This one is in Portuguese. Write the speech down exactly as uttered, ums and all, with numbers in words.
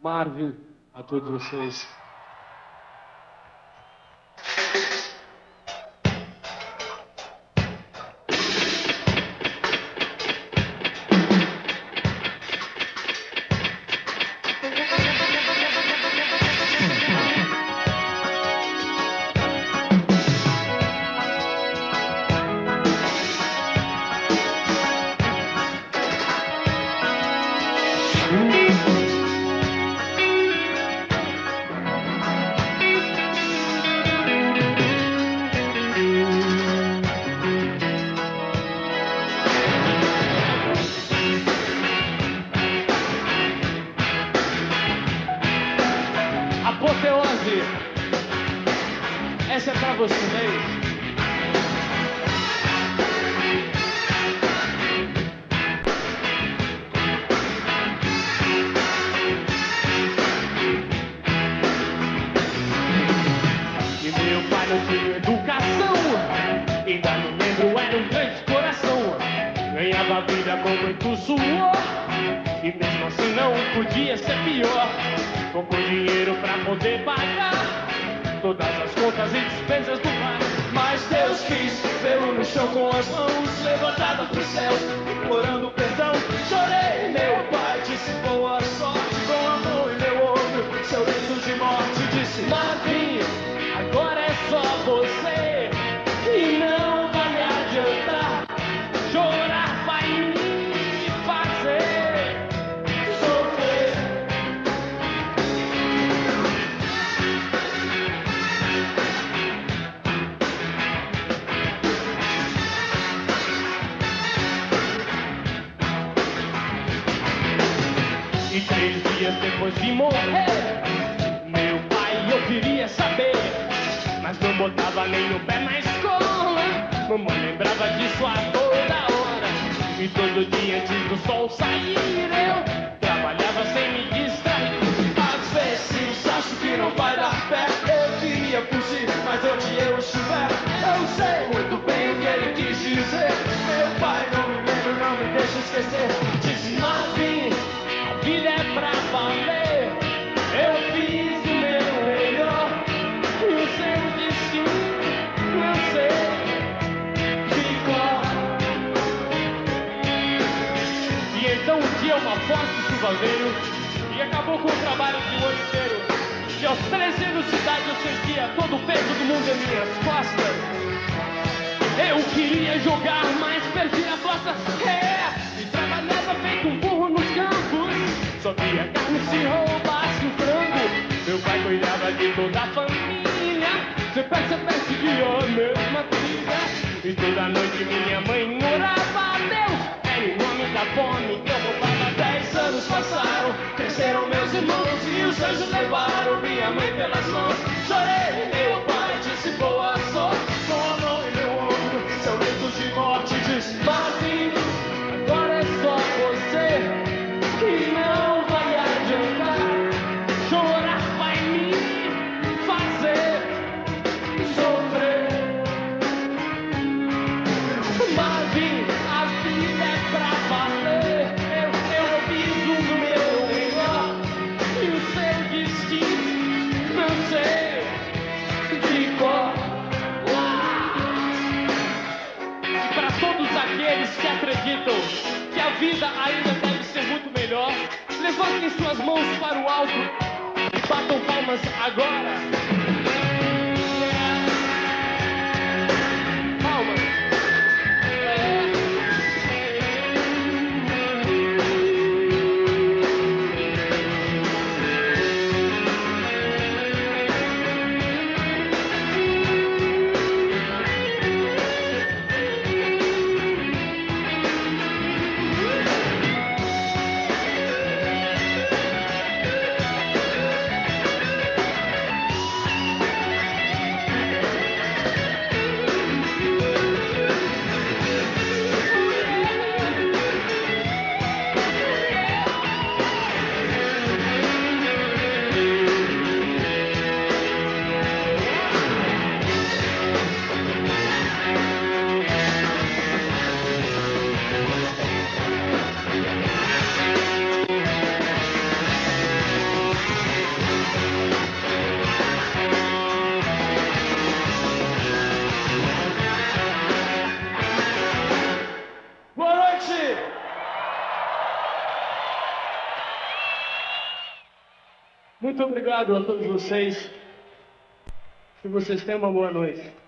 Marvin, a todos vocês. Apoteose, essa é pra vocês. E meu pai não tinha educação, ainda não lembro, era um grande coração. Ganhava vida com muito suor, e mesmo assim não podia ser pior. Pouco dinheiro pra poder pagar todas as contas e despesas do lar. Mas Deus quis vê-lo no chão com as mãos levantadas pros céus, implorando perdão. Chorei, meu pai disse boa sorte, com a mão em meu ombro, seu leito de morte. Disse, Marvin, agora é só você, e não vai me adiantar. Chorar vai me fazer sofrer. E três dias depois de morrer, meu pai eu queria saber, mas não botava nem o pé na escola. Mamãe lembrava disso a toda hora, e todo dia antes do sol sair eu trabalhava sem me distrair. Às vezes acho que não vai dar pé, eu queria fugir, mas onde eu estiver eu sei muito bem o que ele quis dizer. Meu pai, não me lembro, não me deixa esquecer. Disse, Marvin, a vida é pra valer, eu fiz o meu melhor, e o seu destino eu sei de cor. E então um dia uma forte chuva veio e acabou com o trabalho de um ano inteiro. E aos treze anos de idade eu sentia todo o peso do mundo em minhas costas. Eu queria jogar, mas perdi a aposta. É, e trabalhava feito um burro nos campos. Só via carne se roubasse o frango. Meu pai cuidava de toda a família. Você percebesse que a mesma trilha. E toda noite minha mãe orava a Deus. Era em nome da fome que eu roubava. Dez anos passaram, cresceram meus irmãos, e os anjos levaram minha mãe pelas mãos. Chorei, meu pai disse boa sorte, com a mão em meu ombro, seu leito de morte. Disse, Marvin, agora é só você, que não vai adiantar. Chorar vai me fazer sofrer. Marvin, a vida é pra valer, eu, eu fiz o meu melhor, e o seu destino não sei de cor. E para todos aqueles que acreditam que a vida ainda deve ser muito melhor, levantem suas mãos para o alto e batam palmas agora. Palmas. Muito obrigado a todos vocês. Que vocês tenham uma boa noite.